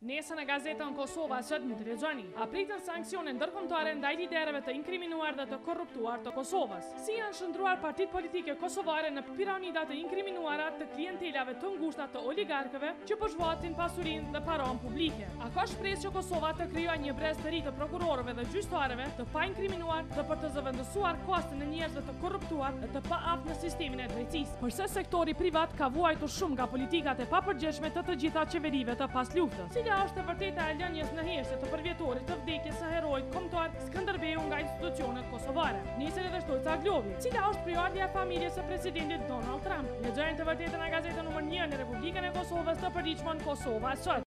Nesër në gazetën Kosova sot mund të lexoni. Apritën sanksione ndërkombëtare ndaj liderëve të inkriminuar dhe të korruptuar të Kosovës. Si janë shndruar partitë politike kosovare në piramida të inkriminuara të klientelave të ngushta të oligarkëve që po zhvatin pasurinë dhe paranë publike. A ka shpresë që Kosova të krijojë një brez të ri të prokurorëve dhe gjyqtarëve të pa inkriminuar dhe për të zëvendësuar kostin e njerëzve të korruptuar dhe të paaftë në sistemin e drejtësisë? Përse sektori privat ka vuajtur shumë nga politikat e papërgjeshme të gjitha qeverive të pas luftës? Cila është e vërteta e lënies në heshtje të përvjetorit të vdekjes së heroit kombëtar Skënderbeu nga institucionet kosovare? Nisën edhe Shtojca Glovi. Cila është prioriteja e familjes së presidentit Donald Trump? Lexojmë të vërtetën në gazetën numër 1 në Republikën e Kosovës të përditshmën Kosova Sot.